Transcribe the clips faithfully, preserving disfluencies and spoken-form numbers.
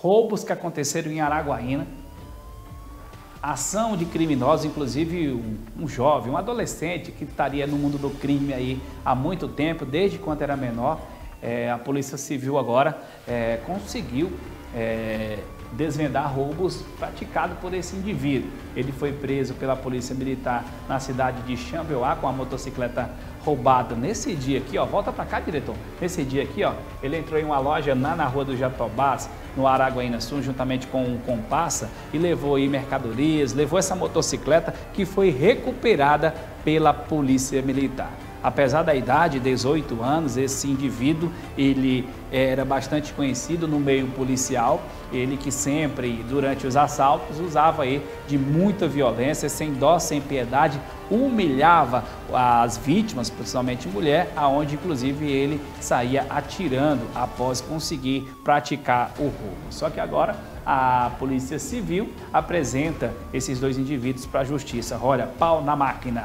roubos que aconteceram em Araguaína, ação de criminosos, inclusive um, um jovem, um adolescente que estaria no mundo do crime aí há muito tempo, desde quando era menor. É, a Polícia Civil agora é, conseguiu é, desvendar roubos praticados por esse indivíduo. Ele foi preso pela Polícia Militar na cidade de Xambioá com a motocicleta roubada. Nesse dia aqui, ó, volta para cá, diretor. Nesse dia aqui, ó, ele entrou em uma loja na, na rua do Jatobás, no Araguaína Sul, juntamente com um comparsa, e levou aí mercadorias, levou essa motocicleta que foi recuperada pela Polícia Militar. Apesar da idade, dezoito anos, esse indivíduo, ele era bastante conhecido no meio policial, ele que sempre, durante os assaltos, usava aí de muita violência, sem dó, sem piedade, humilhava as vítimas, principalmente mulher, aonde inclusive ele saía atirando após conseguir praticar o roubo. Só que agora a Polícia Civil apresenta esses dois indivíduos para a Justiça. Olha, pau na máquina!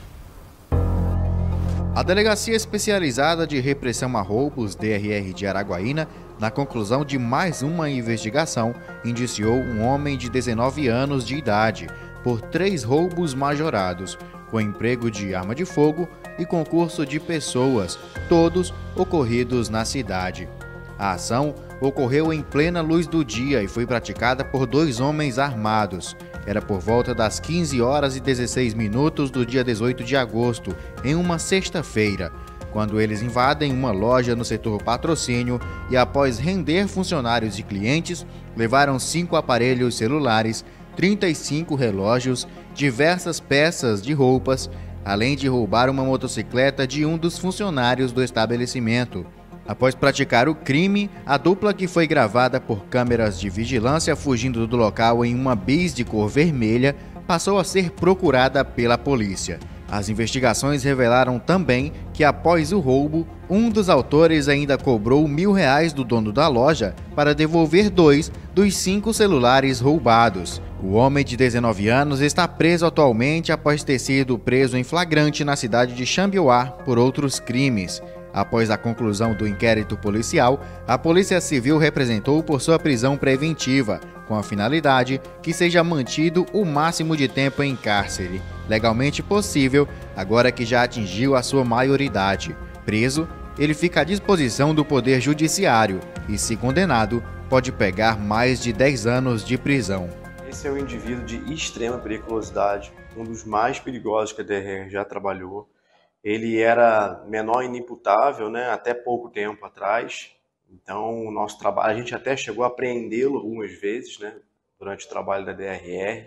A Delegacia Especializada de Repressão a Roubos, D R R de Araguaína, na conclusão de mais uma investigação, indiciou um homem de dezenove anos de idade por três roubos majorados, com emprego de arma de fogo e concurso de pessoas, todos ocorridos na cidade. A ação ocorreu em plena luz do dia e foi praticada por dois homens armados. Era por volta das quinze horas e dezesseis minutos do dia dezoito de agosto, em uma sexta-feira, quando eles invadem uma loja no setor patrocínio e, após render funcionários e clientes, levaram cinco aparelhos celulares, trinta e cinco relógios, diversas peças de roupas, além de roubar uma motocicleta de um dos funcionários do estabelecimento. Após praticar o crime, a dupla, que foi gravada por câmeras de vigilância fugindo do local em uma bis de cor vermelha, passou a ser procurada pela polícia. As investigações revelaram também que, após o roubo, um dos autores ainda cobrou mil reais do dono da loja para devolver dois dos cinco celulares roubados. O homem de dezenove anos está preso atualmente após ter sido preso em flagrante na cidade de Xambioá por outros crimes. Após a conclusão do inquérito policial, a Polícia Civil representou por sua prisão preventiva, com a finalidade que seja mantido o máximo de tempo em cárcere, legalmente possível, agora que já atingiu a sua maioridade. Preso, ele fica à disposição do Poder Judiciário e, se condenado, pode pegar mais de dez anos de prisão. Esse é um indivíduo de extrema periculosidade, um dos mais perigosos que a D R R já trabalhou. Ele era menor inimputável, né, até pouco tempo atrás. Então, o nosso trabalho, a gente até chegou a apreendê-lo algumas vezes, né, durante o trabalho da D R R.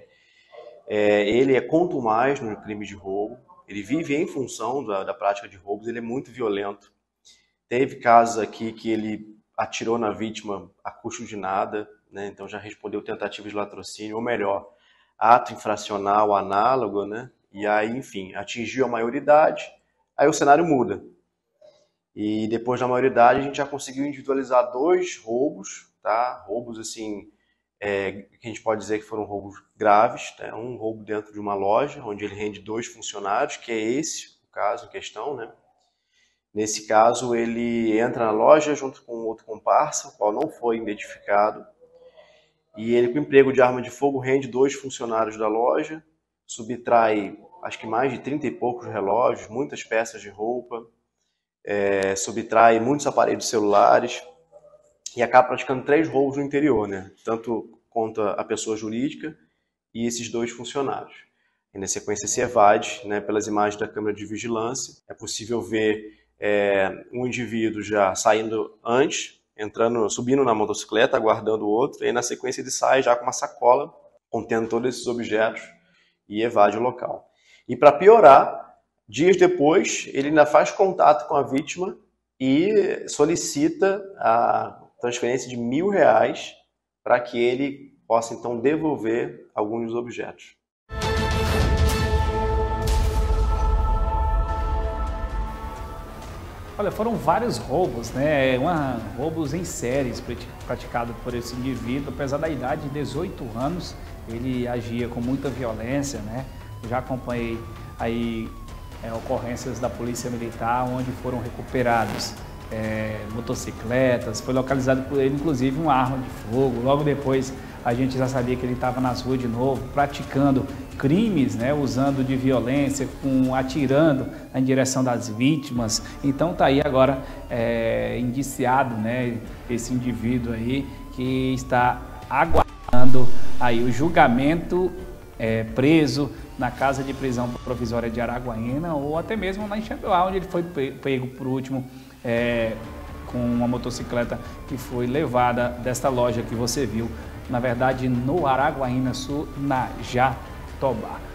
É, ele é contumaz no crime de roubo, ele vive em função da, da prática de roubos, ele é muito violento. Teve casos aqui que ele atirou na vítima a custo de nada, né, então já respondeu tentativa de latrocínio, ou melhor, ato infracional análogo, né, e aí, enfim, atingiu a maioridade. Aí o cenário muda. E depois da maioridade a gente já conseguiu individualizar dois roubos, tá? Roubos assim, é, que a gente pode dizer que foram roubos graves, tá? Um roubo dentro de uma loja, onde ele rende dois funcionários, que é esse o caso em questão, né? Nesse caso ele entra na loja junto com outro comparsa, o qual não foi identificado, e ele, com emprego de arma de fogo, rende dois funcionários da loja, subtrai acho que mais de trinta e poucos relógios, muitas peças de roupa, é, subtrai muitos aparelhos celulares e acaba praticando três roubos no interior, né? Tanto contra a pessoa jurídica e esses dois funcionários. E na sequência se evade, né, pelas imagens da câmera de vigilância. É possível ver é, um indivíduo já saindo antes, entrando, subindo na motocicleta, aguardando o outro, e aí na sequência ele sai já com uma sacola contendo todos esses objetos e evade o local. E para piorar, dias depois, ele ainda faz contato com a vítima e solicita a transferência de mil reais para que ele possa então devolver alguns dos objetos. Olha, foram vários roubos, né? Uma, roubos em séries praticados por esse indivíduo. Apesar da idade de dezoito anos, ele agia com muita violência, né? Eu já acompanhei aí é, ocorrências da Polícia Militar onde foram recuperados é, motocicletas, foi localizado por ele inclusive uma arma de fogo. Logo depois a gente já sabia que ele estava nas ruas de novo, praticando crimes, né, usando de violência, com, atirando em direção das vítimas. Então está aí agora é, indiciado, né, esse indivíduo aí que está aguardando aí o julgamento, é, preso na casa de prisão provisória de Araguaína ou até mesmo na Enxanguá, onde ele foi pego por último é, com uma motocicleta que foi levada desta loja que você viu, na verdade no Araguaína Sul, na Jatobá.